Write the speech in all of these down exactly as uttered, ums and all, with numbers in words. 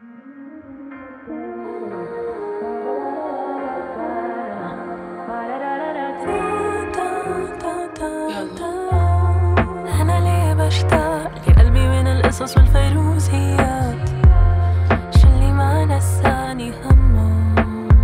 أنا ليه بشتاق لقلبي من القصص والفيروزيات، شو اللي ما نساني همه؟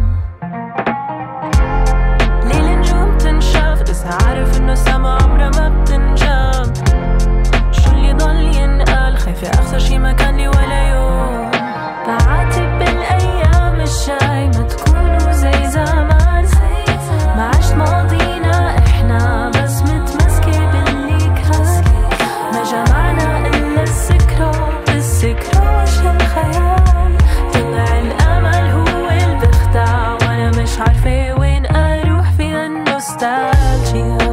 ليه النجوم تنشاف بس عارف إنه السما عمرها ما بتنجاب؟ شو اللي ضل ينقال خايفة أخسر شي ما كان لي ولا يوم؟ بعاتب بالأيام الجاي ما تكونوا زي زمان، ما عشت ماضينا إحنا بس متمسكة باللي كان، ما جمعنا إلا الذكرى الذكرى وش الخيال، طلع الأمل هو اللي بخدع وأنا مش عارفة وين أروح في النوستالجيا.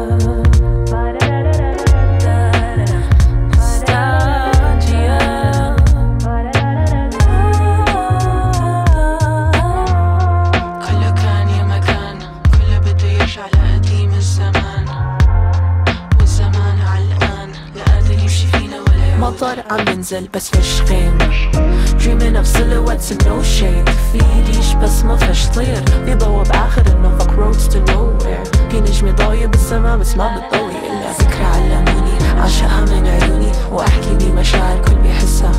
مطر عم ينزل بس فيش غيمة، dreaming of silhouettes and no shade، في ريش بس ما فيش طير، في ضوء بآخر النفق roads to nowhere، في نجمة ضاية بالسما بس ما بتضوي إلا ذكرى علموني عشقها من عيوني، وأحكي بمشاعر كل بيحسها